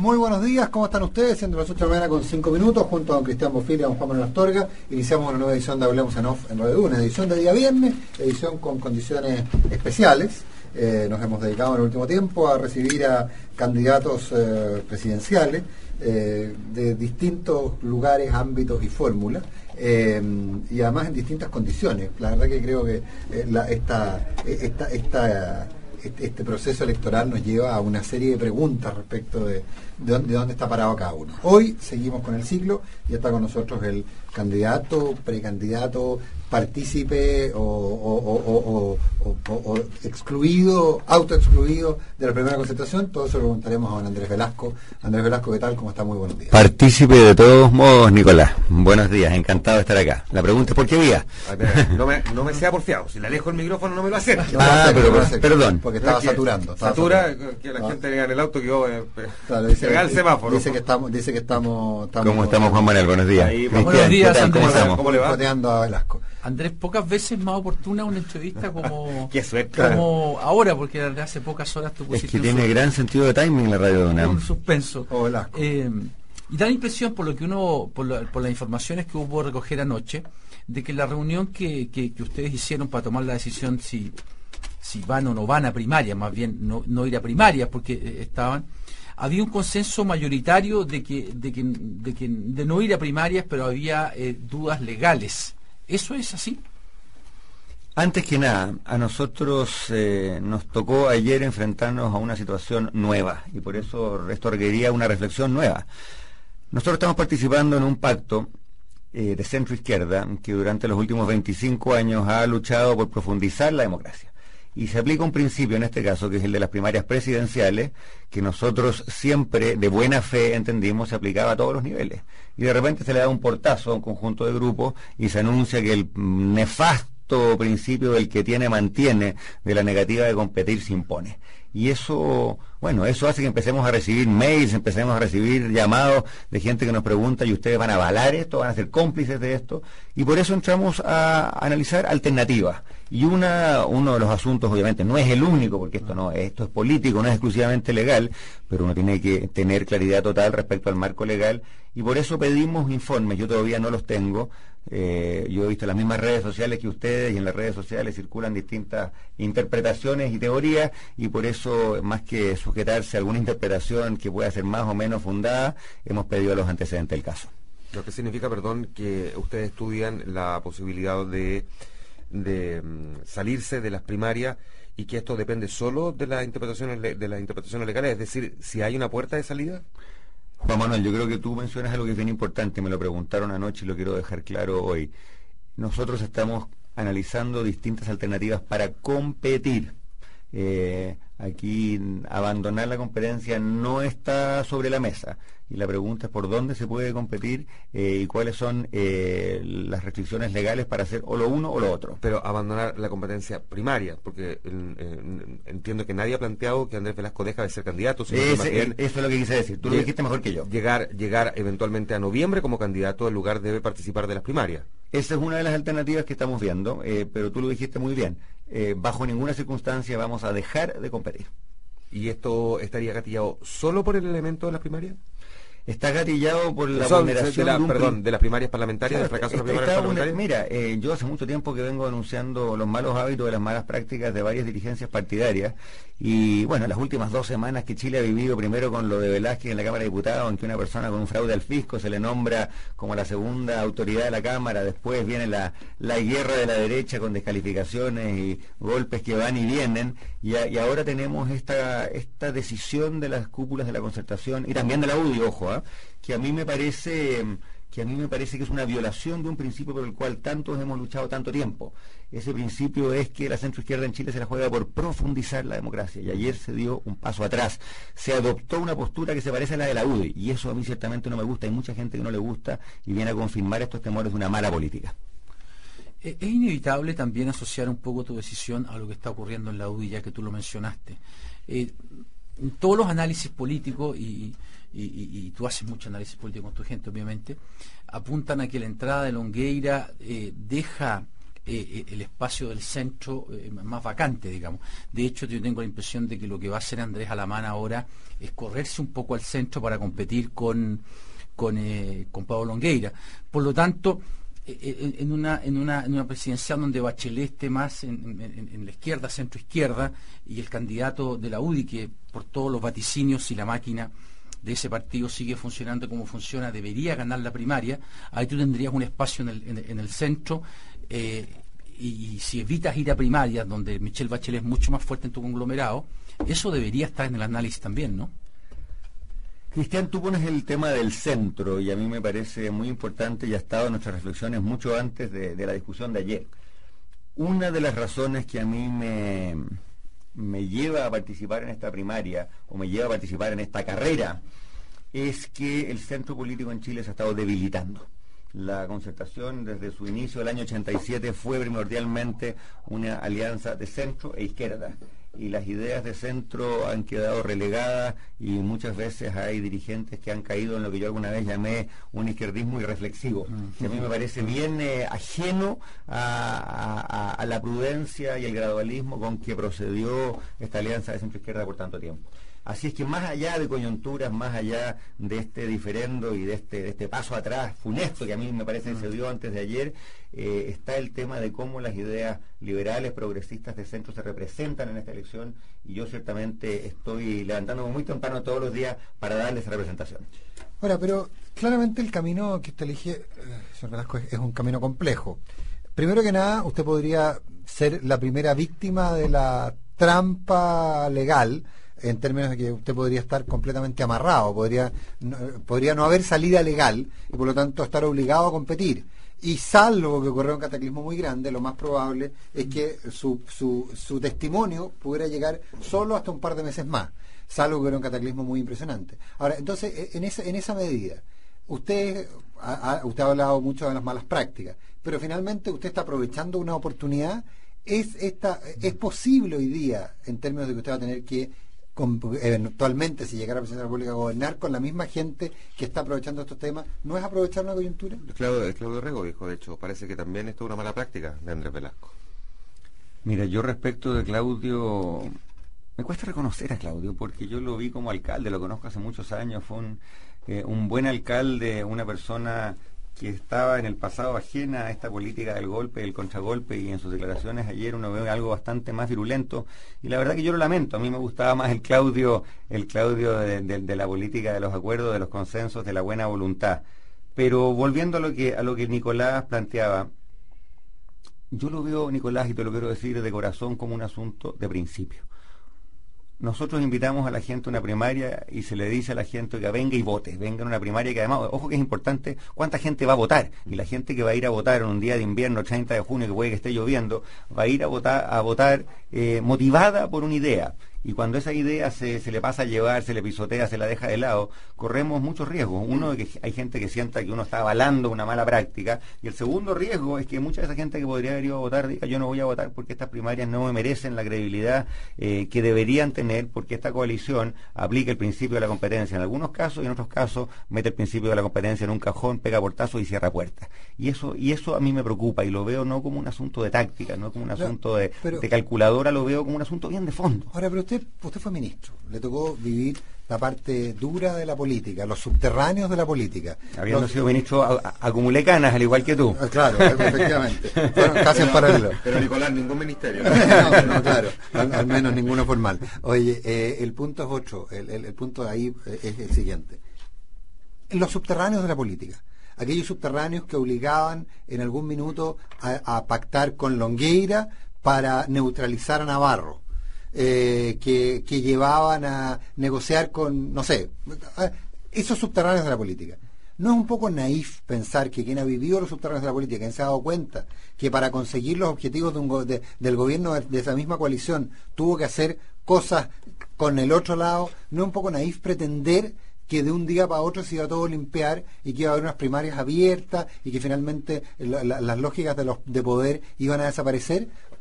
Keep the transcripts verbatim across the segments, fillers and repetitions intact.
Muy buenos días, ¿cómo están ustedes? Siendo las ocho de la mañana con cinco minutos, junto a don Cristian Bofil y a don Juan Manuel Astorga, iniciamos una nueva edición de Hablemos en Off en Radio uno, una edición de día viernes, edición con condiciones especiales. Eh, nos hemos dedicado en el último tiempo a recibir a candidatos eh, presidenciales eh, de distintos lugares, ámbitos y fórmulas, eh, y además en distintas condiciones. La verdad que creo que eh, la, esta, esta, esta Este, este proceso electoral nos lleva a una serie de preguntas respecto de, de, dónde, de dónde está parado cada uno. Hoy seguimos con el ciclo y está con nosotros el candidato, precandidato, partícipe o, o, o, o, o, o excluido, autoexcluido de la primera concentración. Todo se lo preguntaremos a don Andrés Velasco. Andrés Velasco, ¿qué tal? ¿Cómo está? Muy buenos días. Partícipe de todos modos, Nicolás. Buenos días, encantado de estar acá. La pregunta es ¿por qué vía? No me, no me sea porfiado, si le alejo el micrófono no me lo acerque. No, ah, no, pero, no, pero perdón. Porque estaba que saturando. Estaba satura, saturando. que la No. gente venga en el auto que yo eh, Claro, dice, pegar el semáforo. Dice que estamos, dice que estamos, estamos ¿Cómo estamos, Juan Manuel? Buenos días. Ahí, Cristian, buenos días, ¿qué tal? ¿Cómo Andrés. estamos? ¿Cómo le va? coteando a Velasco. Andrés, pocas veces más oportuna una entrevista como, Qué suerte. como ahora, porque desde hace pocas horas tú Es pusiste que un, tiene sus- gran sentido de timing la radio de un UNAM. suspenso. O Velasco. Eh, y da la impresión, por lo que uno, por, la- por las informaciones que hubo recoger anoche, de que la reunión que, que, que ustedes hicieron para tomar la decisión si, si van o no van a primarias, más bien no, no ir a primarias, porque eh, estaban, había un consenso mayoritario de que, de que, de que de no ir a primarias, pero había eh, dudas legales. ¿Eso es así? Antes que nada, a nosotros eh, nos tocó ayer enfrentarnos a una situación nueva y por eso esto requería una reflexión nueva. Nosotros estamos participando en un pacto eh, de centro izquierda que durante los últimos veinticinco años ha luchado por profundizar la democracia. Y se aplica un principio en este caso, que es el de las primarias presidenciales, que nosotros siempre de buena fe entendimos se aplicaba a todos los niveles. Y de repente se le da un portazo a un conjunto de grupos y se anuncia que el nefasto principio del que tiene mantiene, de la negativa de competir se impone. Y eso, bueno, eso hace que empecemos a recibir mails, empecemos a recibir llamados de gente que nos pregunta, ¿y ustedes van a avalar esto? ¿Van a ser cómplices de esto? Y por eso entramos a analizar alternativas. Y una, uno de los asuntos, obviamente, no es el único, porque esto no, esto es político, no es exclusivamente legal, pero uno tiene que tener claridad total respecto al marco legal, y por eso pedimos informes. Yo todavía no los tengo. Eh, yo he visto las mismas redes sociales que ustedes, y en las redes sociales circulan distintas interpretaciones y teorías, y por eso, más que sujetarse a alguna interpretación que pueda ser más o menos fundada, hemos pedido los antecedentes del caso. Lo que significa, perdón, que ustedes estudian la posibilidad de, de um, salirse de las primarias y que esto depende solo de las interpretaciones le- de las interpretaciones legales, es decir, si hay una puerta de salida. Juan Manuel, yo creo que tú mencionas algo que es bien importante, me lo preguntaron anoche y lo quiero dejar claro hoy. Nosotros estamos analizando distintas alternativas para competir. Eh, aquí abandonar la competencia no está sobre la mesa y la pregunta es por dónde se puede competir eh, y cuáles son eh, las restricciones legales para hacer o lo uno o lo otro. Pero abandonar la competencia primaria, porque eh, eh, entiendo que nadie ha planteado que Andrés Velasco deja de ser candidato, sino que más Ese- bien eso es lo que quise decir, tú lo Lleg- dijiste mejor que yo. llegar, llegar eventualmente a noviembre como candidato, en lugar debe participar de las primarias. Esa es una de las alternativas que estamos viendo, eh, pero tú lo dijiste muy bien. Eh, bajo ninguna circunstancia vamos a dejar de competir. ¿Y esto estaría gatillado solo por el elemento de las primarias? Está gatillado por la Son, vulneración de la, de un perdón, prin- de las primarias parlamentarias, Claro, del fracaso de las está- primarias está una- parlamentarias. Mira, eh, yo hace mucho tiempo que vengo anunciando los malos hábitos de las malas prácticas de varias dirigencias partidarias y bueno, las últimas dos semanas que Chile ha vivido, primero con lo de Velázquez en la Cámara de Diputados, en que una persona con un fraude al fisco se le nombra como la segunda autoridad de la Cámara, después viene la, la guerra de la derecha con descalificaciones y golpes que van y vienen, y, a- y ahora tenemos esta, esta decisión de las cúpulas de la Concertación y también de la U D I, ojo, ¿ah? que a mí me parece que a mí me parece que es una violación de un principio por el cual tantos hemos luchado tanto tiempo. Ese principio es que la centroizquierda en Chile se la juega por profundizar la democracia, y ayer se dio un paso atrás. Se adoptó una postura que se parece a la de la U D I, y eso a mí ciertamente no me gusta. Hay mucha gente que no le gusta y viene a confirmar estos temores de una mala política. Eh, Es inevitable también asociar un poco tu decisión a lo que está ocurriendo en la U D I, ya que tú lo mencionaste. Eh, en todos los análisis políticos, y, y, y, y tú haces mucho análisis político con tu gente, obviamente, apuntan a que la entrada de Longueira eh, deja eh, el espacio del centro eh, más vacante, digamos. De hecho, yo tengo la impresión de que lo que va a hacer Andrés Alamán ahora es correrse un poco al centro para competir con, con, eh, con Pablo Longueira. Por lo tanto, eh, en, una, en, una, en una presidencial donde Bachelet esté más en, en, en la izquierda, centro-izquierda, y el candidato de la U D I, que por todos los vaticinios y la máquina de ese partido sigue funcionando como funciona, debería ganar la primaria, ahí tú tendrías un espacio en el, en el, en el centro, eh, y, y si evitas ir a primarias, donde Michelle Bachelet es mucho más fuerte en tu conglomerado, eso debería estar en el análisis también, ¿no? Cristian, tú pones el tema del centro y a mí me parece muy importante y ha estado en nuestras reflexiones mucho antes de, de la discusión de ayer. Una de las razones que a mí me, me lleva a participar en esta primaria o me lleva a participar en esta carrera es que el centro político en Chile se ha estado debilitando. La Concertación desde su inicio del año ochenta y siete fue primordialmente una alianza de centro e izquierda, y las ideas de centro han quedado relegadas y muchas veces hay dirigentes que han caído en lo que yo alguna vez llamé un izquierdismo irreflexivo, que a mí me parece bien eh, ajeno a, a, a la prudencia y el gradualismo con que procedió esta alianza de centro-izquierda por tanto tiempo. Así es que más allá de coyunturas, más allá de este diferendo y de este, de este paso atrás funesto que a mí me parece que se dio antes de ayer, eh, está el tema de cómo las ideas liberales, progresistas de centro se representan en esta elección, y yo ciertamente estoy levantándome muy temprano todos los días para darle esa representación. Ahora, pero claramente el camino que usted elige, eh, señor Velasco, es, es un camino complejo. Primero que nada, usted podría ser la primera víctima de la trampa legal, en términos de que usted podría estar completamente amarrado, podría no, podría no haber salida legal y por lo tanto estar obligado a competir. Y salvo que ocurriera un cataclismo muy grande, lo más probable es que su, su, su testimonio pudiera llegar solo hasta un par de meses más, salvo que hubiera un cataclismo muy impresionante. Ahora, entonces, en esa, en esa medida, usted ha, usted ha hablado mucho de las malas prácticas, pero finalmente usted está aprovechando una oportunidad. ¿Es, esta, es posible hoy día, en términos de que usted va a tener que Con, eventualmente, si llegara a la presidencia de la República, gobernar con la misma gente que está aprovechando estos temas? ¿No es aprovechar una coyuntura? Claudio, Claudio Rego dijo, de hecho, parece que también esto es una mala práctica de Andrés Velasco. Mira, yo respecto de Claudio, me cuesta reconocer a Claudio, porque yo lo vi como alcalde, lo conozco hace muchos años, fue un, eh, un buen alcalde, una persona que estaba en el pasado ajena a esta política del golpe, del contragolpe, y en sus declaraciones ayer uno ve algo bastante más virulento, y la verdad que yo lo lamento. A mí me gustaba más el Claudio, el Claudio de, de, de la política de los acuerdos, de los consensos, de la buena voluntad. Pero volviendo a lo que a lo que Nicolás planteaba, yo lo veo, Nicolás, y te lo quiero decir de corazón, como un asunto de principio. Nosotros invitamos a la gente a una primaria y se le dice a la gente que venga y vote, venga a una primaria, que además, ojo que es importante cuánta gente va a votar, y la gente que va a ir a votar en un día de invierno, treinta de junio, que puede que esté lloviendo, va a ir a votar, a votar eh, motivada por una idea. Y cuando esa idea se, se le pasa a llevar, se le pisotea, se la deja de lado, corremos muchos riesgos. Uno, de que hay gente que sienta que uno está avalando una mala práctica, y el segundo riesgo es que mucha de esa gente que podría haber ido a votar diga: yo no voy a votar porque estas primarias no me merecen la credibilidad eh, que deberían tener, porque esta coalición aplica el principio de la competencia en algunos casos, y en otros casos mete el principio de la competencia en un cajón, pega portazos y cierra puertas. Y eso y eso a mí me preocupa, y lo veo no como un asunto de táctica, no como un asunto no, de, pero, de calculadora, lo veo como un asunto bien de fondo. Ahora, pero usted Usted fue ministro, le tocó vivir la parte dura de la política, los subterráneos de la política. Habiendo los, sido ministro, a, a, acumulé canas, al igual que tú. Claro, efectivamente. Fueron casi en paralelo. Pero Nicolás, ningún ministerio. no, no, claro, al, al menos ninguno formal. Oye, eh, el punto es otro, el, el, el punto de ahí es el siguiente. Los subterráneos de la política. Aquellos subterráneos que obligaban en algún minuto a, a pactar con Longueira para neutralizar a Navarro. Eh, que, que llevaban a negociar con, no sé, esos subterráneos de la política. ¿No es un poco naif pensar que quien ha vivido los subterráneos de la política, quien se ha dado cuenta que para conseguir los objetivos de un go de, del gobierno de, de esa misma coalición tuvo que hacer cosas con el otro lado? ¿No es un poco naif pretender que de un día para otro se iba a todo limpiar y que iba a haber unas primarias abiertas y que finalmente la, la, las lógicas de, los, de poder iban a desaparecer?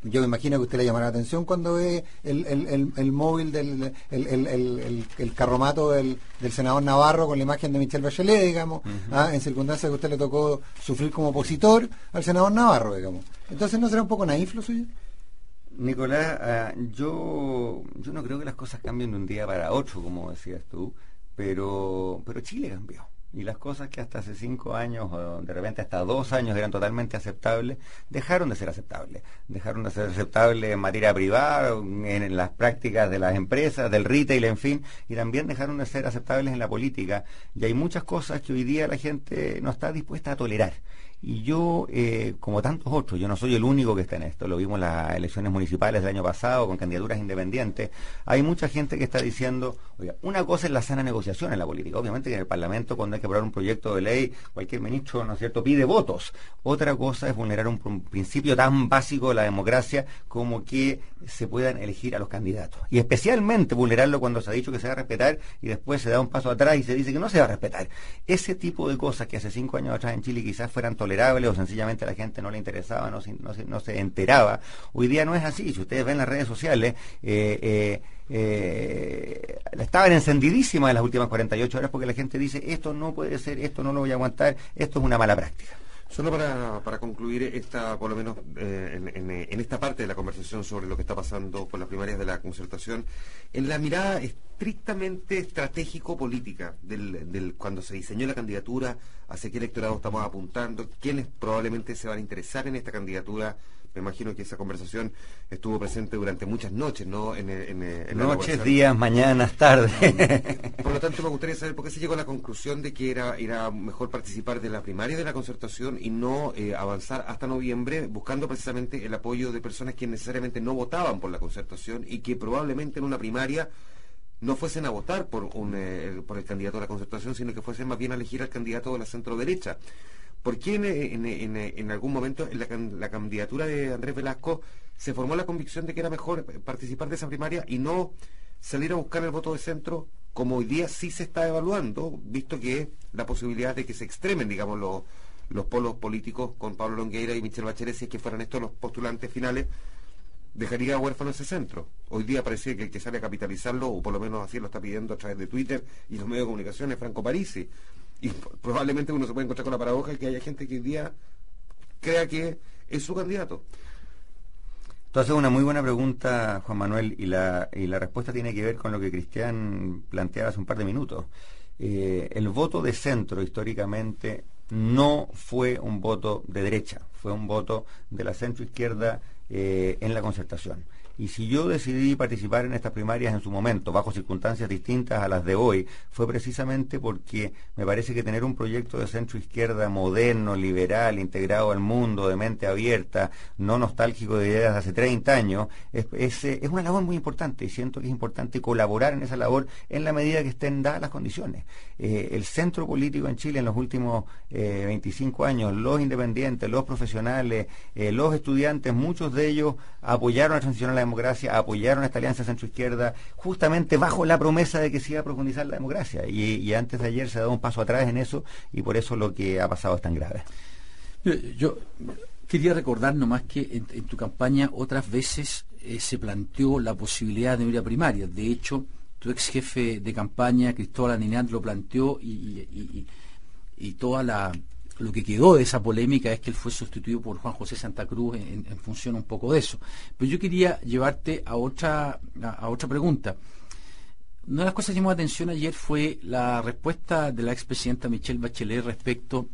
yo me imagino que usted le llamará la atención cuando ve el, el, el, el móvil del el, el, el, el, el carromato del, del senador Navarro con la imagen de Michelle Bachelet, digamos, uh-huh. ¿ah? En circunstancias que a usted le tocó sufrir como opositor al senador Navarro, digamos. Entonces, ¿no será un poco naif lo suyo? Nicolás, uh, yo yo no creo que las cosas cambien de un día para otro, como decías tú, pero pero Chile cambió. Y las cosas que hasta hace cinco años, o de repente hasta dos años eran totalmente aceptables, dejaron de ser aceptables. Dejaron de ser aceptables en materia privada, en, en las prácticas de las empresas, del retail, en fin, y también dejaron de ser aceptables en la política. Y hay muchas cosas que hoy día la gente no está dispuesta a tolerar. Y yo, eh, como tantos otros, yo no soy el único que está en esto, lo vimos en las elecciones municipales del año pasado con candidaturas independientes, hay mucha gente que está diciendo, oiga, una cosa es la sana negociación en la política, obviamente que en el Parlamento cuando hay que aprobar un proyecto de ley, cualquier ministro, ¿no es cierto?, pide votos, otra cosa es vulnerar un, un principio tan básico de la democracia como que se puedan elegir a los candidatos, y especialmente vulnerarlo cuando se ha dicho que se va a respetar y después se da un paso atrás y se dice que no se va a respetar. Ese tipo de cosas que hace cinco años atrás en Chile quizás fueran tolerables o sencillamente a la gente no le interesaba, no se, no se, no se enteraba. Hoy día no es así. Si ustedes ven las redes sociales, eh, eh, eh, estaban encendidísimas en las últimas cuarenta y ocho horas porque la gente dice, esto no puede ser, esto no lo voy a aguantar, esto es una mala práctica. Solo para, para concluir esta, por lo menos eh, en, en, en esta parte de la conversación sobre lo que está pasando con las primarias de la concertación, en la mirada estrictamente estratégico-política del, del cuando se diseñó la candidatura, hacia qué electorado estamos apuntando, quiénes probablemente se van a interesar en esta candidatura. Me imagino que esa conversación estuvo presente durante muchas noches, ¿no? En, en, en Noches, días, mañanas, tardes. Por lo tanto, me gustaría saber por qué se llegó a la conclusión de que era, era mejor participar de la primaria de la concertación y no eh, avanzar hasta noviembre, buscando precisamente el apoyo de personas que necesariamente no votaban por la concertación y que probablemente en una primaria no fuesen a votar por, un, eh, por el candidato de la concertación, sino que fuesen más bien a elegir al candidato de la centro derecha. ¿Por qué en, en, en, en algún momento en la, la candidatura de Andrés Velasco se formó la convicción de que era mejor participar de esa primaria y no salir a buscar el voto de centro, como hoy día sí se está evaluando, visto que la posibilidad de que se extremen, digamos, los, los polos políticos con Pablo Longueira y Michelle Bachelet, si es que fueran estos los postulantes finales, dejaría huérfano ese centro? Hoy día parece que el que sale a capitalizarlo, o por lo menos así lo está pidiendo a través de Twitter y los medios de comunicación, es Franco Parisi. Y probablemente uno se puede encontrar con la paradoja de que haya gente que hoy día crea que es su candidato. Entonces, una muy buena pregunta, Juan Manuel, y la, y la respuesta tiene que ver con lo que Cristian planteaba hace un par de minutos. Eh, el voto de centro, históricamente, no fue un voto de derecha, fue un voto de la centro-izquierda eh, en la concertación. Y si yo decidí participar en estas primarias en su momento, bajo circunstancias distintas a las de hoy, fue precisamente porque me parece que tener un proyecto de centro-izquierda moderno, liberal, integrado al mundo, de mente abierta, no nostálgico de ideas de hace treinta años, es, es, es una labor muy importante, y siento que es importante colaborar en esa labor en la medida que estén dadas las condiciones. Eh, el centro político en Chile en los últimos eh, veinticinco años, los independientes, los profesionales, eh, los estudiantes, muchos de ellos apoyaron la transición a la democracia, apoyaron esta alianza centro-izquierda justamente bajo la promesa de que se iba a profundizar la democracia, y, y antes de ayer se ha dado un paso atrás en eso, y por eso lo que ha pasado es tan grave. Yo, yo quería recordar nomás que en, en tu campaña otras veces eh, se planteó la posibilidad de ir a primarias. De hecho, tu ex jefe de campaña, Cristóbal Aninat, lo planteó, y, y, y, y toda la lo que quedó de esa polémica es que él fue sustituido por Juan José Santa Cruz en, en función un poco de eso. Pero yo quería llevarte a otra, a, a otra pregunta. Una de las cosas que llamó la atención ayer fue la respuesta de la expresidenta Michelle Bachelet respecto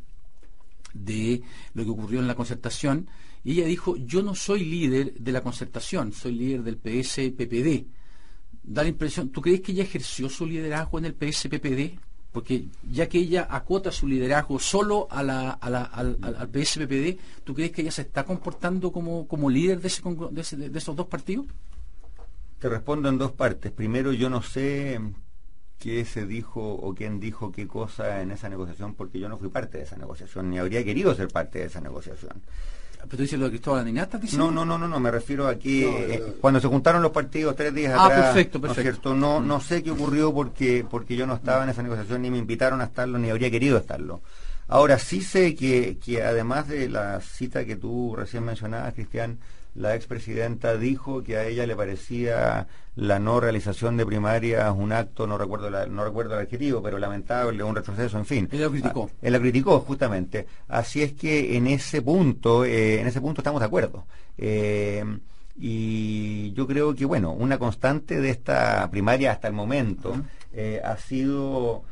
de lo que ocurrió en la concertación. Y ella dijo, yo no soy líder de la concertación, soy líder del P S P P D. Da la impresión, ¿tú crees que ella ejerció su liderazgo en el P S P P D? Porque ya que ella acota su liderazgo solo a la, a la, al, al, al P S P P D, ¿tú crees que ella se está comportando como, como líder de, ese, de, ese, de esos dos partidos? Te respondo en dos partes. Primero, yo no sé qué se dijo o quién dijo qué cosa en esa negociación, porque yo no fui parte de esa negociación, ni habría querido ser parte de esa negociación. ¿Pero tú dices lo de Cristóbal Aninat? No, no, no, no, no, me refiero a que no, eh, no. cuando se juntaron los partidos tres días ah, atrás, perfecto, perfecto. ¿no es cierto? No, no sé qué ocurrió porque porque yo no estaba en esa negociación, ni me invitaron a estarlo, ni habría querido estarlo. Ahora sí sé que, que además de la cita que tú recién mencionabas, Cristian, la expresidenta dijo que a ella le parecía la no realización de primarias un acto, no recuerdo la, no recuerdo el adjetivo, pero lamentable, un retroceso, en fin. Él lo criticó. Ah, él la criticó, justamente. Así es que en ese punto, eh, en ese punto estamos de acuerdo. Eh, y yo creo que, bueno, una constante de esta primaria hasta el momento uh-huh. eh, ha sido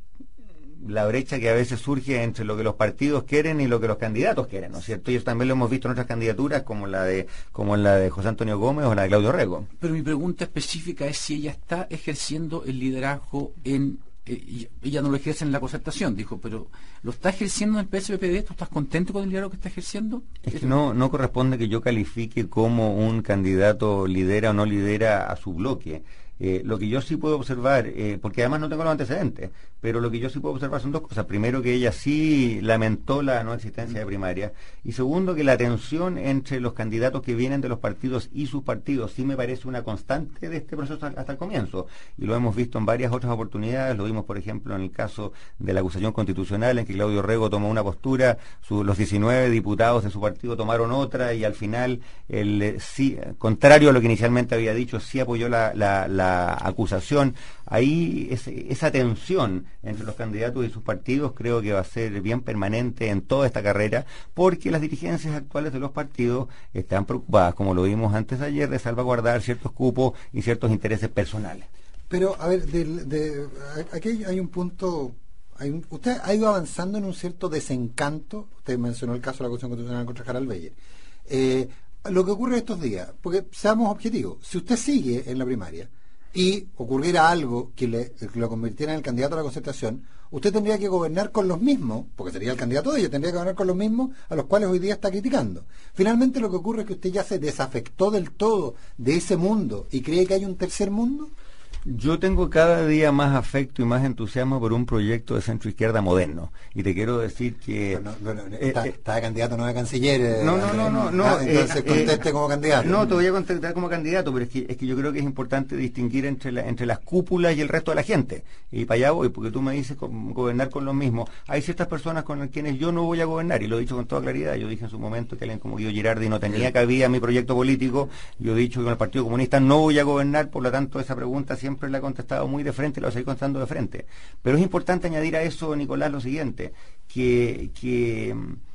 la brecha que a veces surge entre lo que los partidos quieren y lo que los candidatos quieren, ¿no es cierto? Y eso también lo hemos visto en otras candidaturas como la de como la de José Antonio Gómez o la de Claudio Rego. Pero mi pregunta específica es si ella está ejerciendo el liderazgo en... Eh, ella no lo ejerce en la concertación, dijo, pero ¿lo está ejerciendo en el P S P D? ¿Tú estás contento con el liderazgo que está ejerciendo? Es que no, no corresponde que yo califique cómo un candidato lidera o no lidera a su bloque. Eh, lo que yo sí puedo observar, eh, porque además no tengo los antecedentes, pero lo que yo sí puedo observar son dos cosas. Primero, que ella sí lamentó la no existencia de primarias, y segundo, que la tensión entre los candidatos que vienen de los partidos y sus partidos sí me parece una constante de este proceso hasta el comienzo, y lo hemos visto en varias otras oportunidades. Lo vimos, por ejemplo, en el caso de la acusación constitucional, en que Claudio Rego tomó una postura, su, los diecinueve diputados de su partido tomaron otra, y al final, el eh, sí, contrario a lo que inicialmente había dicho, sí apoyó la, la, la La acusación. Ahí ese, esa tensión entre los candidatos y sus partidos creo que va a ser bien permanente en toda esta carrera, porque las dirigencias actuales de los partidos están preocupadas, como lo vimos antes de ayer, de salvaguardar ciertos cupos y ciertos intereses personales. Pero, a ver, de, de, aquí hay un punto... Hay un, usted ha ido avanzando en un cierto desencanto. Usted mencionó el caso de la acusación constitucional contra Harald Beyer. Eh, lo que ocurre estos días, porque seamos objetivos, si usted sigue en la primaria y ocurriera algo que, le, que lo convirtiera en el candidato a la concertación, usted tendría que gobernar con los mismos, porque sería el candidato de ellos, tendría que gobernar con los mismos a los cuales hoy día está criticando. Finalmente, lo que ocurre es que usted ya se desafectó del todo de ese mundo y cree que hay un tercer mundo. Yo tengo cada día más afecto y más entusiasmo por un proyecto de centro izquierda moderno, y te quiero decir que no, no, no, eh, está, eh, está de candidato, no de canciller. Eh, no, no, no, no, no. Ah, entonces eh, conteste eh, como candidato. No, te voy a contestar como candidato, pero es que es que yo creo que es importante distinguir entre la, entre las cúpulas y el resto de la gente. Y para allá voy, porque tú me dices con, gobernar con los mismos. Hay ciertas personas con quienes yo no voy a gobernar, y lo he dicho con toda claridad. Yo dije en su momento que alguien como Guido Girardi no tenía cabida en mi proyecto político. Yo he dicho que con el Partido Comunista no voy a gobernar, por lo tanto esa pregunta siempre la he contestado muy de frente, lo voy a seguir contando de frente. Pero es importante añadir a eso, Nicolás, lo siguiente, que, que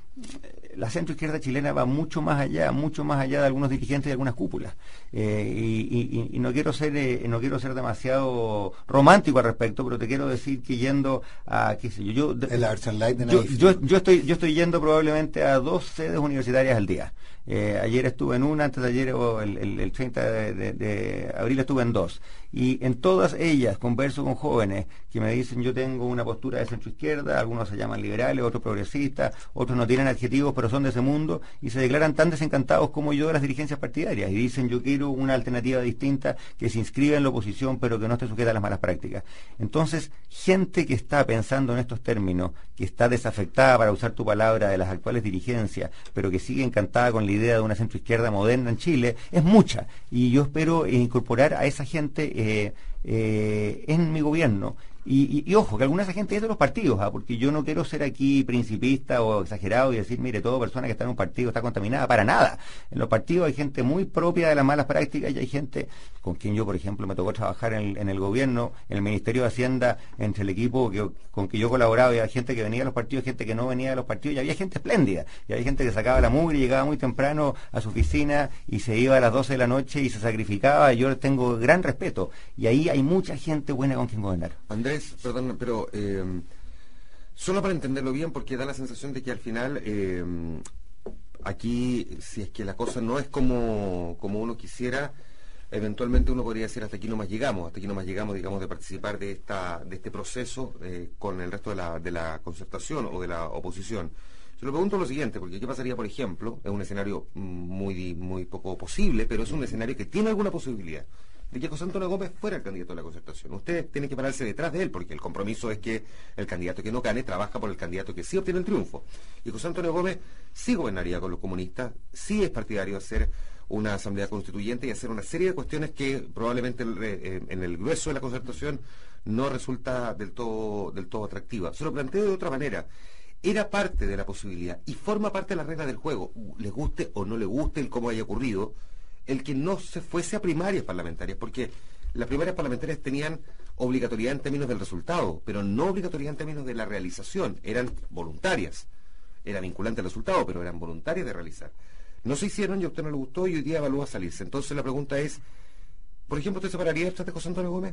la centroizquierda chilena va mucho más allá, mucho más allá de algunos dirigentes y algunas cúpulas. Eh, y, y, y no quiero ser eh, no quiero ser demasiado romántico al respecto, pero te quiero decir que yendo a, qué sé yo, yo, de, la versión light de yo, yo, yo estoy yo estoy yendo probablemente a dos sedes universitarias al día. Eh, ayer estuve en una, antes de ayer, o el, el, el treinta de, de, de abril estuve en dos. Y en todas ellas converso con jóvenes que me dicen: yo tengo una postura de centro izquierda, algunos se llaman liberales, otros progresistas, otros no tienen adjetivos pero son de ese mundo, y se declaran tan desencantados como yo de las dirigencias partidarias, y dicen: yo quiero una alternativa distinta que se inscriba en la oposición pero que no esté sujeta a las malas prácticas. Entonces, gente que está pensando en estos términos, que está desafectada, para usar tu palabra, de las actuales dirigencias, pero que sigue encantada con la idea de una centroizquierda moderna en Chile, es mucha, y yo espero incorporar a esa gente eh, eh, en mi gobierno. Y, y, y ojo, que alguna de esa gente es de los partidos, ¿ah? Porque yo no quiero ser aquí principista o exagerado y decir, mire, toda persona que está en un partido está contaminada, para nada. En los partidos hay gente muy propia de las malas prácticas, y hay gente con quien yo, por ejemplo, me tocó trabajar en el, en el gobierno, en el Ministerio de Hacienda, entre el equipo que, con que yo colaboraba, y había gente que venía de los partidos, gente que no venía de los partidos, y había gente espléndida, y había gente que sacaba la mugre y llegaba muy temprano a su oficina y se iba a las doce de la noche y se sacrificaba. Yo tengo gran respeto, y ahí hay mucha gente buena con quien gobernar. Andrés, perdón, pero eh, solo para entenderlo bien, porque da la sensación de que al final eh, aquí, si es que la cosa no es como, como uno quisiera, eventualmente uno podría decir: hasta aquí nomás llegamos, hasta aquí nomás llegamos, digamos, de participar de esta de este proceso eh, con el resto de la, de la concertación o de la oposición. Se lo pregunto lo siguiente, porque ¿qué pasaría, por ejemplo? Es un escenario muy, muy poco posible, pero es un escenario que tiene alguna posibilidad de que José Antonio Gómez fuera el candidato a la concertación. Usted tiene que pararse detrás de él, porque el compromiso es que el candidato que no gane trabaja por el candidato que sí obtiene el triunfo. Y José Antonio Gómez sí gobernaría con los comunistas, sí es partidario de hacer una asamblea constituyente y hacer una serie de cuestiones que probablemente eh, en el grueso de la concertación no resulta del todo, del todo atractiva. Se lo planteo de otra manera. era parte de la posibilidad y forma parte de la regla del juego, les guste o no les guste el cómo haya ocurrido, el que no se fuese a primarias parlamentarias, porque las primarias parlamentarias tenían obligatoriedad en términos del resultado, pero no obligatoriedad en términos de la realización, eran voluntarias, era vinculante al resultado, pero eran voluntarias de realizar. No se hicieron y a usted no le gustó y hoy día evalúa salirse. Entonces la pregunta es, por ejemplo, ¿usted separaría esto de José Antonio Gómez?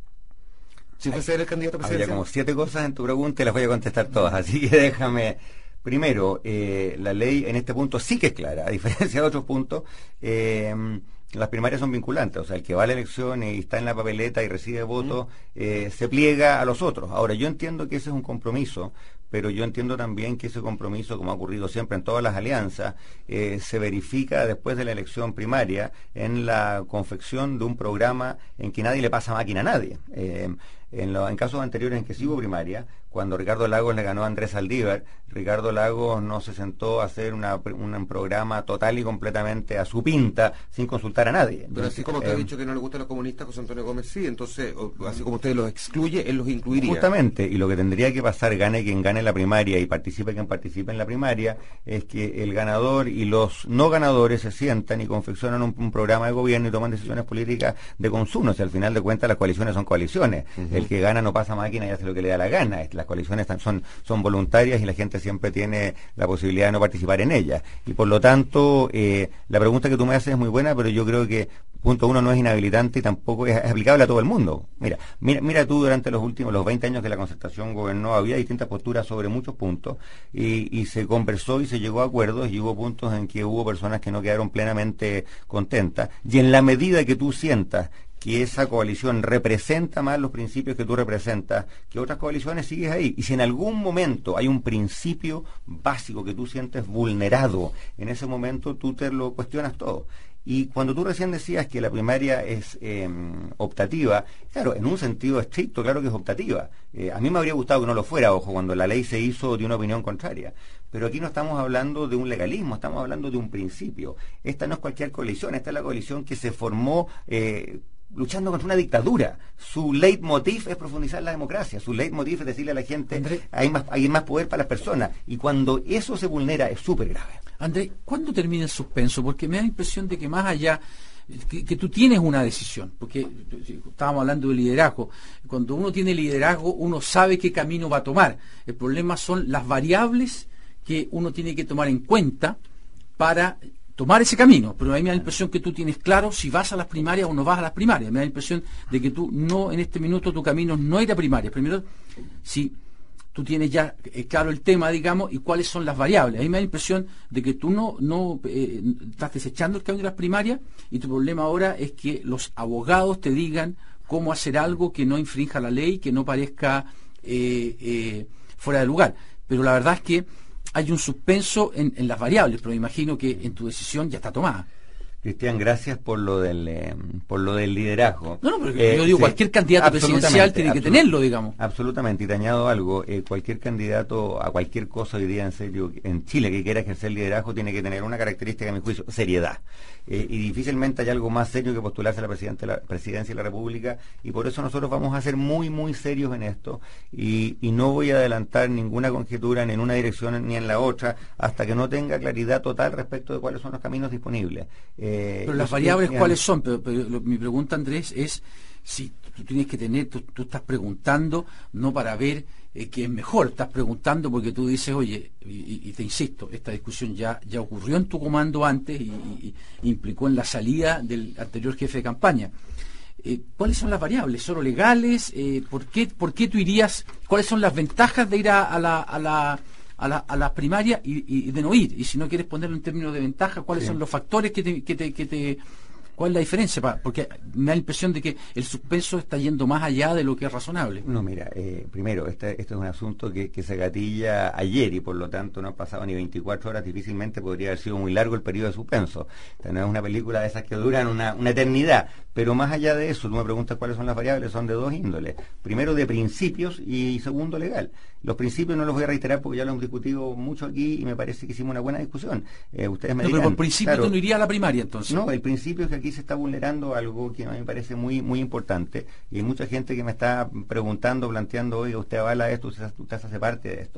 Si fuese el candidato presidencial. Había como siete cosas en tu pregunta y las voy a contestar todas, así que déjame. Primero, eh, la ley en este punto sí que es clara, a diferencia de otros puntos. Eh, las primarias son vinculantes, o sea, el que va a la elección y está en la papeleta y recibe votos, eh, se pliega a los otros. Ahora, yo entiendo que ese es un compromiso, pero yo entiendo también que ese compromiso, como ha ocurrido siempre en todas las alianzas, eh, se verifica después de la elección primaria en la confección de un programa en que nadie le pasa máquina a nadie. Eh, en, lo, en casos anteriores en que sí hubo primaria, cuando Ricardo Lagos le ganó a Andrés Saldívar, Ricardo Lagos no se sentó a hacer una, un programa total y completamente a su pinta, sin consultar a nadie. Pero así como usted eh, ha dicho que no le gustan los comunistas, José Antonio Gómez sí, entonces, o, así como usted los excluye, él los incluiría. Justamente, y lo que tendría que pasar, gane quien gane la primaria y participe quien participe en la primaria, es que el ganador y los no ganadores se sientan y confeccionan un, un programa de gobierno y toman decisiones políticas de consumo. O sea, al final de cuentas las coaliciones son coaliciones. Uh-huh. El que gana no pasa máquina y hace lo que le da la gana. Las coaliciones son, son voluntarias y la gente siempre tiene la posibilidad de no participar en ellas. Y por lo tanto, eh, la pregunta que tú me haces es muy buena, pero yo creo que punto uno no es inhabilitante y tampoco es, es aplicable a todo el mundo. Mira, mira, mira tú, durante los últimos, los veinte años que la Concertación gobernó, había distintas posturas sobre muchos puntos y, y se conversó y se llegó a acuerdos y hubo puntos en que hubo personas que no quedaron plenamente contentas. Y en la medida que tú sientas que esa coalición representa más los principios que tú representas que otras coaliciones, sigues ahí. Y si en algún momento hay un principio básico que tú sientes vulnerado, en ese momento tú te lo cuestionas todo. Y cuando tú recién decías que la primaria es eh, optativa, claro, en un sentido estricto, claro que es optativa. Eh, a mí me habría gustado que no lo fuera, ojo, cuando la ley se hizo de una opinión contraria. Pero aquí no estamos hablando de un legalismo, estamos hablando de un principio. Esta no es cualquier coalición, esta es la coalición que se formó eh, luchando contra una dictadura. Su leitmotiv es profundizar la democracia, su leitmotiv es decirle a la gente André, hay más, hay más poder para las personas, y cuando eso se vulnera es súper grave. André, ¿cuándo termina el suspenso? Porque me da la impresión de que más allá, que, que tú tienes una decisión, porque estábamos hablando de liderazgo, cuando uno tiene liderazgo uno sabe qué camino va a tomar, el problema son las variables que uno tiene que tomar en cuenta para tomar ese camino. Pero a mí me da la impresión que tú tienes claro si vas a las primarias o no vas a las primarias. Me da la impresión de que tú no, en este minuto tu camino no ir a primarias. Primero, si tú tienes ya eh, claro el tema, digamos, y cuáles son las variables. A mí me da la impresión de que tú no, no eh, estás desechando el camino de las primarias, y tu problema ahora es que los abogados te digan cómo hacer algo que no infrinja la ley, que no parezca eh, eh, fuera de lugar. Pero la verdad es que hay un suspenso en, en las variables, pero me imagino que en tu decisión ya está tomada. Cristian, gracias por lo del eh, por lo del liderazgo. No, no, pero eh, yo digo, sí, cualquier candidato presidencial tiene que tenerlo, digamos. Absolutamente, y te añado algo, eh, cualquier candidato a cualquier cosa hoy día, en serio, en Chile, que quiera ejercer liderazgo, tiene que tener una característica, a mi juicio, seriedad. Eh, y difícilmente hay algo más serio que postularse a la, presidente, la presidencia de la República, y por eso nosotros vamos a ser muy, muy serios en esto, y, y no voy a adelantar ninguna conjetura ni en una dirección ni en la otra, hasta que no tenga claridad total respecto de cuáles son los caminos disponibles. Eh, Pero las variables, que, ¿cuáles son? Pero, pero lo, mi pregunta, Andrés, es si tú tienes que tener, tú, tú estás preguntando no para ver eh, qué es mejor, estás preguntando porque tú dices, oye, y, y te insisto, esta discusión ya, ya ocurrió en tu comando antes y, y, y implicó en la salida del anterior jefe de campaña. Eh, ¿Cuáles son las variables? ¿Solo legales? Eh, ¿por qué, por qué tú irías? ¿Cuáles son las ventajas de ir a, a la... A la a la, a las primarias y, y de no ir? Y si no quieres ponerlo en términos de ventaja, ¿cuáles sí. son los factores que te, que te, que te cuál es la diferencia? Porque me da la impresión de que el suspenso está yendo más allá de lo que es razonable. No, mira, eh, primero, este, este es un asunto que, que se gatilla ayer y por lo tanto no han pasado ni veinticuatro horas, difícilmente podría haber sido muy largo el periodo de suspenso. Tenemos una película de esas que duran una, una eternidad, pero más allá de eso, tú me preguntas cuáles son las variables, son de dos índoles. Primero, de principios, y segundo, legal. Los principios no los voy a reiterar porque ya lo hemos discutido mucho aquí y me parece que hicimos una buena discusión. Eh, ustedes me no, dirán, pero por principio claro, tú no irías a la primaria, entonces. No, el principio es que aquí se está vulnerando algo que a mí me parece muy muy importante, y hay mucha gente que me está preguntando, planteando, oye, usted avala esto, usted, usted hace parte de esto.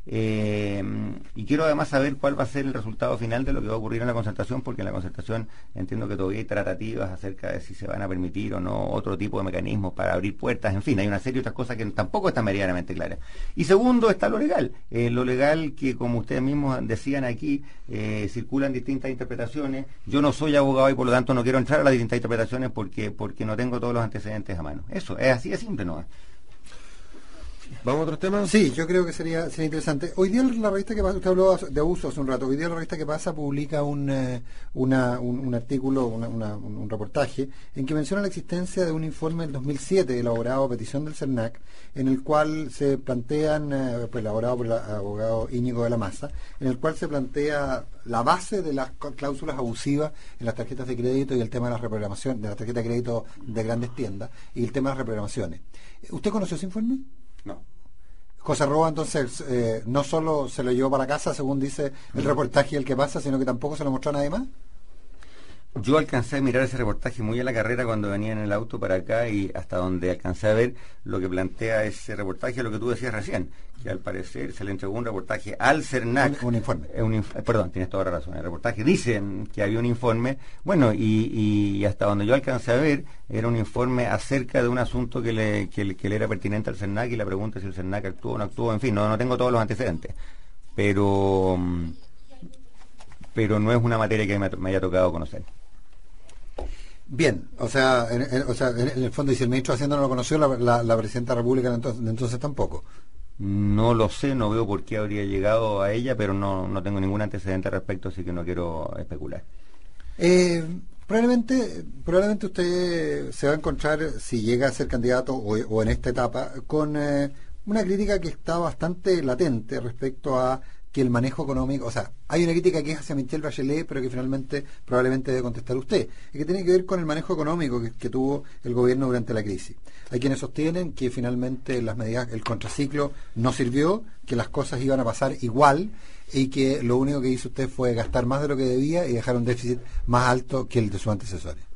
Eh, y quiero además saber cuál va a ser el resultado final de lo que va a ocurrir en la concertación, porque en la concertación entiendo que todavía hay tratativas acerca de si se van a permitir o no otro tipo de mecanismos para abrir puertas, en fin, hay una serie de otras cosas que tampoco están meridianamente claras. Y segundo está lo legal, eh, lo legal que como ustedes mismos decían aquí, eh, circulan distintas interpretaciones. Yo no soy abogado y por lo tanto no quiero entrar a las distintas interpretaciones porque, porque no tengo todos los antecedentes a mano. Eso, es así de simple, ¿no? ¿Vamos a otros temas? Sí, yo creo que sería, sería interesante. Hoy día la revista que pasa, usted habló de abuso hace un rato, hoy día la revista que pasa publica un, eh, una, un, un artículo, una, una, un, un reportaje, en que menciona la existencia de un informe del dos mil siete elaborado a petición del CERNAC, en el cual se plantean, eh, pues elaborado por el abogado Íñigo de la Maza, en el cual se plantea la base de las cláusulas abusivas en las tarjetas de crédito y el tema de las reprogramaciones, de las tarjetas de crédito de grandes tiendas y el tema de las reprogramaciones. ¿Usted conoció ese informe? No. José Roa, entonces, eh, no solo se lo llevó para casa, según dice el reportaje y el que pasa, sino que tampoco se lo mostró a nadie más. Yo alcancé a mirar ese reportaje muy a la carrera cuando venía en el auto para acá y hasta donde alcancé a ver lo que plantea ese reportaje, lo que tú decías recién, que al parecer se le entregó un reportaje al CERNAC. Un, un informe. Eh, un inf perdón, tienes toda la razón. El reportaje dicen que había un informe, bueno, y, y hasta donde yo alcancé a ver, era un informe acerca de un asunto que le, que, le, que le era pertinente al CERNAC y la pregunta es si el CERNAC actuó o no actuó, en fin, no, no tengo todos los antecedentes. Pero, pero no es una materia que me, me haya tocado conocer. Bien, o sea, en, en, o sea, en, en el fondo, y si el ministro de Hacienda no lo conoció, la, la, la presidenta de la República entonces, entonces tampoco. No lo sé, no veo por qué habría llegado a ella, pero no, no tengo ningún antecedente al respecto, así que no quiero especular. Eh, probablemente, probablemente usted se va a encontrar, si llega a ser candidato o, o en esta etapa, con eh, una crítica que está bastante latente respecto a que el manejo económico, o sea, hay una crítica que es hacia Michelle Bachelet, pero que finalmente probablemente debe contestar usted, y que tiene que ver con el manejo económico que, que tuvo el gobierno durante la crisis. Hay quienes sostienen que finalmente las medidas, el contraciclo no sirvió, que las cosas iban a pasar igual y que lo único que hizo usted fue gastar más de lo que debía y dejar un déficit más alto que el de sus antecesores.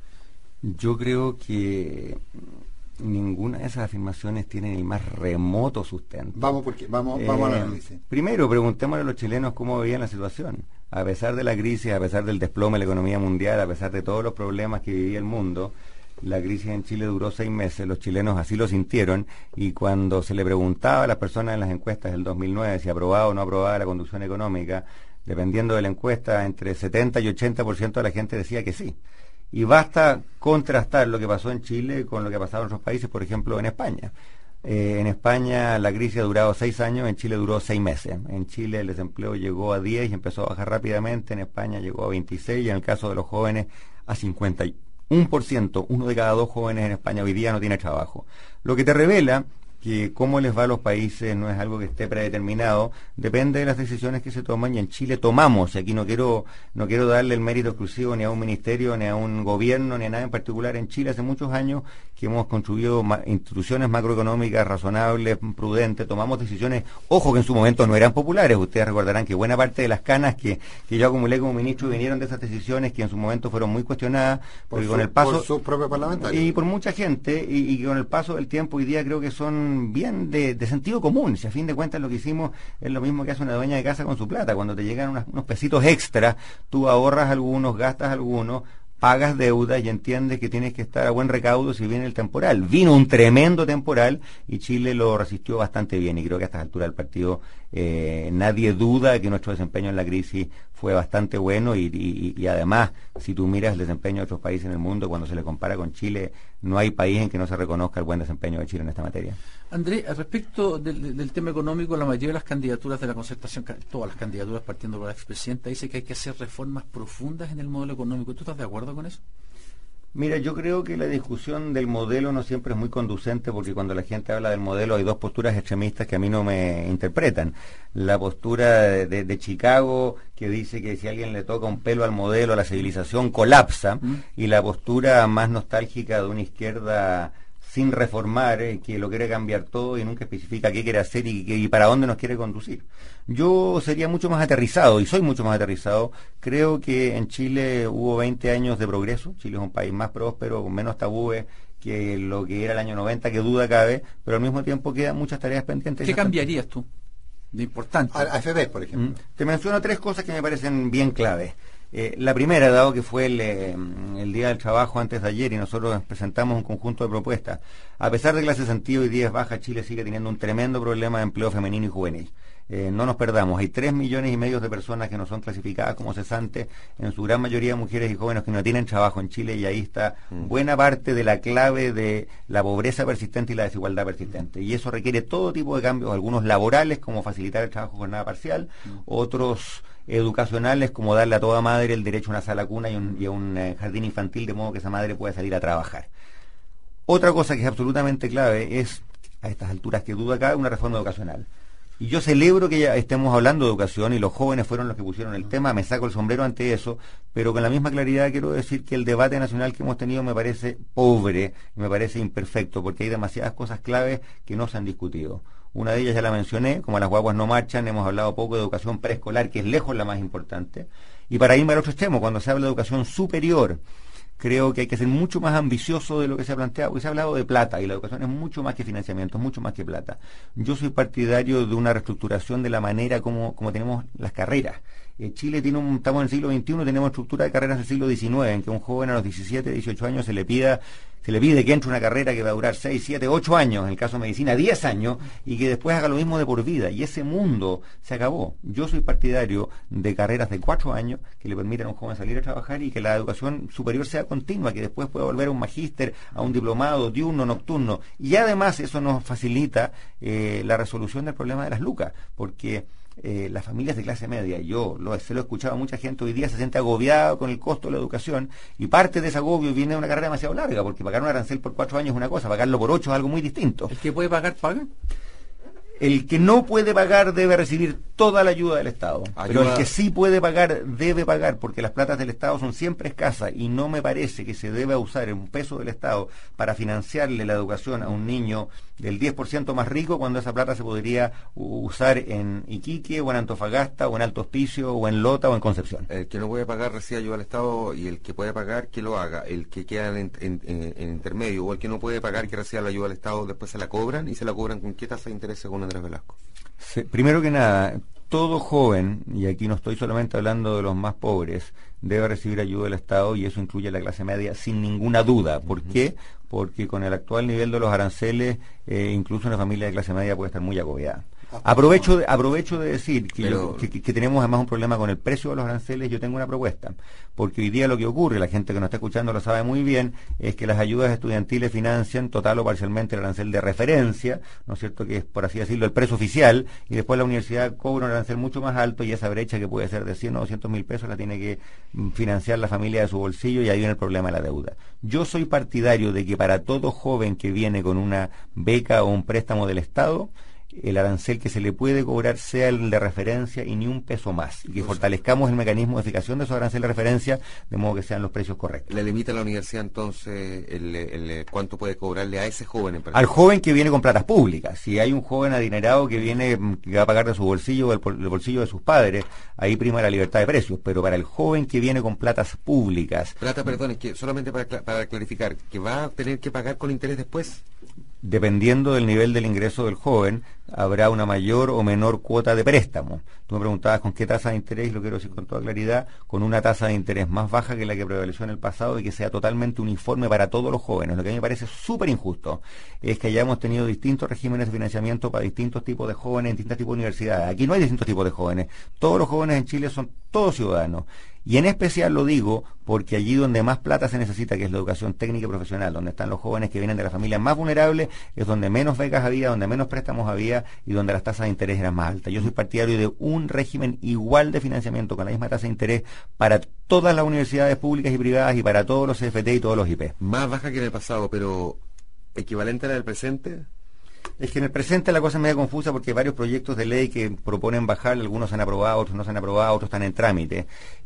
Yo creo que ninguna de esas afirmaciones tiene ni más remoto sustento. Vamos porque vamos, vamos eh, al análisis. Primero, preguntémosle a los chilenos cómo veían la situación. A pesar de la crisis, a pesar del desplome de la economía mundial, a pesar de todos los problemas que vivía el mundo, la crisis en Chile duró seis meses, los chilenos así lo sintieron, y cuando se le preguntaba a las personas en las encuestas del dos mil nueve si aprobaba o no aprobaba la conducción económica, dependiendo de la encuesta, entre setenta y ochenta por ciento de la gente decía que sí. Y basta contrastar lo que pasó en Chile con lo que ha pasado en otros países, por ejemplo en España. Eh, en España la crisis ha durado seis años, en Chile duró seis meses. En Chile el desempleo llegó a diez y empezó a bajar rápidamente, en España llegó a veintiséis y en el caso de los jóvenes a cincuenta y uno por ciento. Uno de cada dos jóvenes en España hoy día no tiene trabajo. Lo que te revela que cómo les va a los países no es algo que esté predeterminado, depende de las decisiones que se toman, y en Chile tomamos, y aquí no quiero no quiero darle el mérito exclusivo ni a un ministerio, ni a un gobierno, ni a nada en particular. En Chile hace muchos años que hemos construido ma instituciones macroeconómicas razonables, prudentes, tomamos decisiones, ojo que en su momento no eran populares, ustedes recordarán que buena parte de las canas que, que yo acumulé como ministro vinieron de esas decisiones que en su momento fueron muy cuestionadas, porque por con su, el paso... por su propio parlamentario. Y por mucha gente, y, y con el paso del tiempo hoy día creo que son bien de, de sentido común. Si a fin de cuentas lo que hicimos es lo mismo que hace una dueña de casa con su plata, cuando te llegan unas, unos pesitos extras, tú ahorras algunos, gastas algunos, pagas deudas y entiendes que tienes que estar a buen recaudo si viene el temporal. Vino un tremendo temporal y Chile lo resistió bastante bien, y creo que a estas alturas del partido eh, nadie duda de que nuestro desempeño en la crisis fue bastante bueno, y, y, y además, si tú miras el desempeño de otros países en el mundo, cuando se le compara con Chile, no hay país en que no se reconozca el buen desempeño de Chile en esta materia. Andrés, respecto del, del tema económico, la mayoría de las candidaturas de la concertación, todas las candidaturas partiendo por la expresidenta, dice que hay que hacer reformas profundas en el modelo económico. ¿Tú estás de acuerdo con eso? Mira, yo creo que la discusión del modelo no siempre es muy conducente, porque cuando la gente habla del modelo hay dos posturas extremistas que a mí no me interpretan. La postura de, de, de Chicago, que dice que si a alguien le toca un pelo al modelo, la civilización colapsa, ¿Mm? y la postura más nostálgica de una izquierda sin reformar, eh, que lo quiere cambiar todo y nunca especifica qué quiere hacer y, y para dónde nos quiere conducir. Yo sería mucho más aterrizado, y soy mucho más aterrizado. Creo que en Chile hubo veinte años de progreso. Chile es un país más próspero, con menos tabúes que lo que era el año noventa, que duda cabe, pero al mismo tiempo quedan muchas tareas pendientes. ¿Qué cambiarías tú? de importante. A, a F B, por ejemplo. Mm. Te menciono tres cosas que me parecen bien claves. Eh, la primera, dado que fue el, eh, el Día del Trabajo antes de ayer y nosotros presentamos un conjunto de propuestas, a pesar de que la cesantía hoy día es baja, Chile sigue teniendo un tremendo problema de empleo femenino y juvenil. Eh, no nos perdamos, hay tres millones y medio de personas que no son clasificadas como cesantes, en su gran mayoría mujeres y jóvenes que no tienen trabajo en Chile, y ahí está buena parte de la clave de la pobreza persistente y la desigualdad persistente, y eso requiere todo tipo de cambios, algunos laborales como facilitar el trabajo con jornada parcial, otros educacionales como darle a toda madre el derecho a una sala cuna y, un, y a un eh, jardín infantil, de modo que esa madre pueda salir a trabajar. Otra cosa que es absolutamente clave es, a estas alturas que duda acá, una reforma educacional. Y yo celebro que ya estemos hablando de educación y los jóvenes fueron los que pusieron el tema, me saco el sombrero ante eso, pero con la misma claridad quiero decir que el debate nacional que hemos tenido me parece pobre, me parece imperfecto, porque hay demasiadas cosas claves que no se han discutido. Una de ellas ya la mencioné, como las guaguas no marchan, hemos hablado poco de educación preescolar, que es lejos la más importante. Y para irme al otro extremo, cuando se habla de educación superior, creo que hay que ser mucho más ambicioso de lo que se ha planteado, porque se ha hablado de plata, y la educación es mucho más que financiamiento, es mucho más que plata. Yo soy partidario de una reestructuración de la manera como, como tenemos las carreras. Eh, Chile tiene un, estamos en el siglo veintiuno, tenemos estructura de carreras del siglo diecinueve, en que un joven a los diecisiete, dieciocho años se le pida se le pide que entre una carrera que va a durar seis, siete, ocho años, en el caso de medicina diez años, y que después haga lo mismo de por vida, y ese mundo se acabó. Yo soy partidario de carreras de cuatro años que le permitan a un joven salir a trabajar y que la educación superior sea continua, que después pueda volver a un magíster, a un diplomado, diurno, nocturno, y además eso nos facilita eh, la resolución del problema de las lucas, porque Eh, las familias de clase media, yo lo, se lo he escuchado a mucha gente hoy día, se siente agobiado con el costo de la educación, y parte de ese agobio viene de una carrera demasiado larga, porque pagar un arancel por cuatro años es una cosa, pagarlo por ocho es algo muy distinto. ¿El que puede pagar, paga? El que no puede pagar debe recibir toda la ayuda del Estado, Ayuda. Pero el que sí puede pagar debe pagar, porque las platas del Estado son siempre escasas, y no me parece que se deba usar un peso del Estado para financiarle la educación a un niño del diez por ciento más rico, cuando esa plata se podría usar en Iquique, o en Antofagasta, o en Alto Hospicio, o en Lota, o en Concepción. El que no puede pagar recibe ayuda al Estado, y el que puede pagar, que lo haga. El que queda en, en, en, en intermedio, o el que no puede pagar, que reciba la ayuda al Estado, después se la cobran, y se la cobran con qué tasa de interés, según Andrés Velasco. Sí, primero que nada, todo joven, y aquí no estoy solamente hablando de los más pobres, debe recibir ayuda del Estado, y eso incluye a la clase media sin ninguna duda. ¿Por uh-huh. qué? Porque con el actual nivel de los aranceles, eh, incluso una familia de clase media puede estar muy agobiada. Aprovecho de, aprovecho de decir que, Pero, yo, que, que tenemos además un problema con el precio de los aranceles. Yo tengo una propuesta, porque hoy día lo que ocurre, la gente que nos está escuchando lo sabe muy bien, es que las ayudas estudiantiles financian total o parcialmente el arancel de referencia, ¿no es cierto?, que es, por así decirlo, el precio oficial, y después la universidad cobra un arancel mucho más alto, y esa brecha, que puede ser de cien o doscientos mil pesos, la tiene que financiar la familia de su bolsillo, y ahí viene el problema de la deuda. Yo soy partidario de que para todo joven que viene con una beca o un préstamo del Estado, el arancel que se le puede cobrar sea el de referencia y ni un peso más, y que fortalezcamos el mecanismo de fijación de esos aranceles de referencia, de modo que sean los precios correctos. ¿Le limita a la universidad entonces el, el, el cuánto puede cobrarle a ese joven en particular? Al joven que viene con platas públicas. Si hay un joven adinerado que viene, que va a pagar de su bolsillo o del bolsillo de sus padres, ahí prima la libertad de precios. Pero para el joven que viene con platas públicas... Plata, perdón, es que solamente para, para clarificar, ¿que va a tener que pagar con interés después? Dependiendo del nivel del ingreso del joven, habrá una mayor o menor cuota de préstamo. Tú me preguntabas con qué tasa de interés, y lo quiero decir con toda claridad, con una tasa de interés más baja que la que prevaleció en el pasado, y que sea totalmente uniforme para todos los jóvenes. Lo que a mí me parece súper injusto es que hayamos tenido distintos regímenes de financiamiento para distintos tipos de jóvenes en distintos tipos de universidades. Aquí no hay distintos tipos de jóvenes. Todos los jóvenes en Chile son todos ciudadanos. Y en especial lo digo porque allí donde más plata se necesita, que es la educación técnica y profesional, donde están los jóvenes que vienen de las familias más vulnerables, es donde menos becas había, donde menos préstamos había, y donde las tasas de interés eran más altas. Yo soy partidario de un régimen igual de financiamiento, con la misma tasa de interés, para todas las universidades públicas y privadas, y para todos los C F T y todos los I P. Más baja que en el pasado, pero ¿equivalente a la del presente? Es que en el presente la cosa es medio confusa, porque hay varios proyectos de ley que proponen bajar, algunos se han aprobado, otros no se han aprobado, otros están en trámite.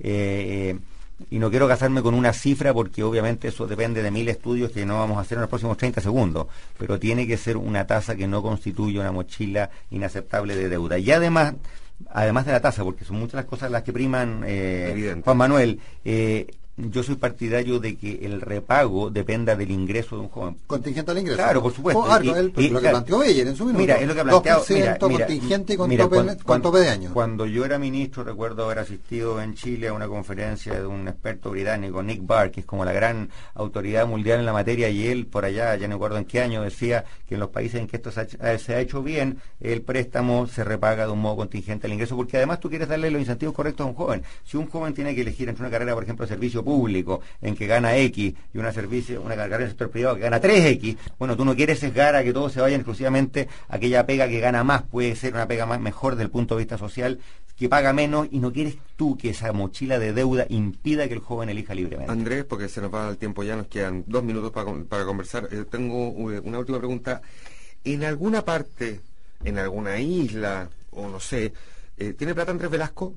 Eh, y no quiero casarme con una cifra, porque obviamente eso depende de mil estudios que no vamos a hacer en los próximos treinta segundos, pero tiene que ser una tasa que no constituya una mochila inaceptable de deuda. Y además, además de la tasa, porque son muchas las cosas las que priman, eh, Juan Manuel, eh, yo soy partidario de que el repago dependa del ingreso de un joven. Contingente al ingreso. Claro, por supuesto. Oh, algo, y, el, y, lo que claro, planteó Beyer en su minuto. Mira, es lo que ha planteado. dos por ciento Mira, contingente y con, mira, tope, cuando, con cuando, tope de año. Cuando yo era ministro, recuerdo haber asistido en Chile a una conferencia de un experto británico, Nick Barr, que es como la gran autoridad mundial en la materia, y él, por allá, ya no recuerdo en qué año, decía que en los países en que esto se ha, se ha hecho bien, el préstamo se repaga de un modo contingente al ingreso, porque además tú quieres darle los incentivos correctos a un joven. Si un joven tiene que elegir entre una carrera, por ejemplo, de servicio público, en que gana X, y una servicio, una carrera del sector privado que gana tres equis, bueno, tú no quieres sesgar a que todos se vayan exclusivamente a aquella pega que gana más, puede ser una pega más mejor desde el punto de vista social, que paga menos, y no quieres tú que esa mochila de deuda impida que el joven elija libremente. Andrés, porque se nos va el tiempo ya, nos quedan dos minutos para, para conversar. Eh, tengo una última pregunta. ¿En alguna parte, en alguna isla, o no sé, eh, tiene plata Andrés Velasco?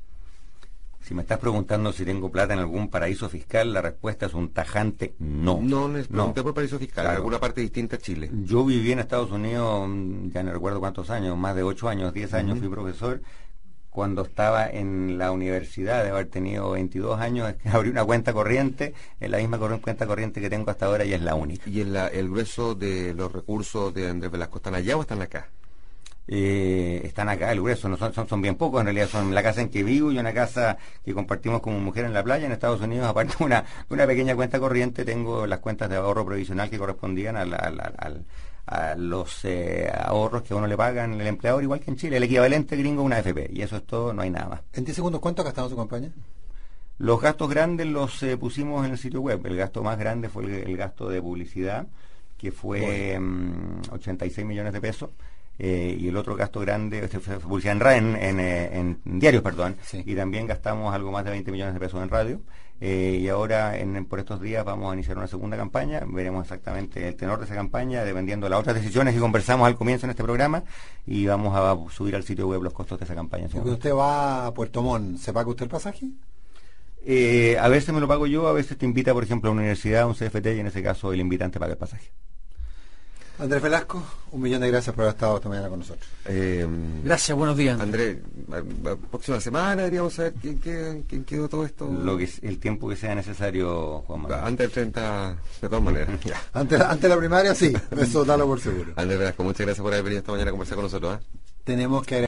Si me estás preguntando si tengo plata en algún paraíso fiscal, la respuesta es un tajante no. No, no les pregunté no. por paraíso fiscal, Claro. en alguna parte distinta a Chile. Yo viví en Estados Unidos, ya no recuerdo cuántos años, más de ocho años, diez años, Uh-huh. fui profesor. Cuando estaba en la universidad, de haber tenido veintidós años, abrí una cuenta corriente, en la misma corri- cuenta corriente que tengo hasta ahora, y es la única. ¿Y el, el grueso de los recursos de Andrés Velasco están allá o están acá? Eh, están acá, el grueso, no son, son, son bien pocos, en realidad son la casa en que vivo y una casa que compartimos como mujer en la playa en Estados Unidos. Aparte de una, una pequeña cuenta corriente, tengo las cuentas de ahorro provisional que correspondían al, al, al, al a los eh, ahorros que a uno le pagan el empleador, igual que en Chile, el equivalente gringo a una A F P, y eso es todo, no hay nada más. En diez segundos, ¿cuánto ha gastado su campaña? Los gastos grandes los eh, pusimos en el sitio web. El gasto más grande fue el, el gasto de publicidad, que fue um, ochenta y seis millones de pesos. Eh, y el otro gasto grande, este fue publicidad en, ra- en, en, eh, en diarios, perdón, Sí. y también gastamos algo más de veinte millones de pesos en radio. Eh, y ahora, en, por estos días, vamos a iniciar una segunda campaña. Veremos exactamente el tenor de esa campaña, dependiendo de las otras decisiones que conversamos al comienzo en este programa, y vamos a subir al sitio web los costos de esa campaña. Porque usted va a Puerto Montt, ¿se paga usted el pasaje? Eh, a veces me lo pago yo, a veces te invita, por ejemplo, a una universidad, a un C F T, y en ese caso el invitante paga el pasaje. Andrés Velasco, un millón de gracias por haber estado esta mañana con nosotros. Eh, Gracias, buenos días. Andrés, la próxima semana deberíamos saber quién, quién, quién quedó todo esto. Lo que, el tiempo que sea necesario, Juan Manuel. Antes del treinta, de todas maneras. Ya. Antes, antes de la primaria, sí, eso dalo por seguro. Andrés Velasco, muchas gracias por haber venido esta mañana a conversar con nosotros. ¿eh? Tenemos que